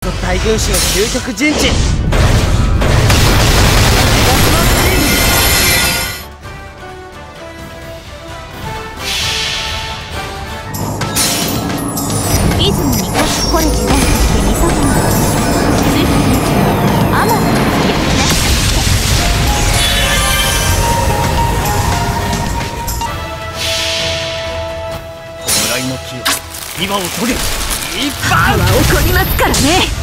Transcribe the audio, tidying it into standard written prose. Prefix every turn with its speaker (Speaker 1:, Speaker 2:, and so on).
Speaker 1: と大軍師の究極陣地。
Speaker 2: 出雲にこれ時代としてみそぎのついて天の焼き出
Speaker 1: 弔いの木よ、今を遂げ。
Speaker 2: 今は起こりますからね。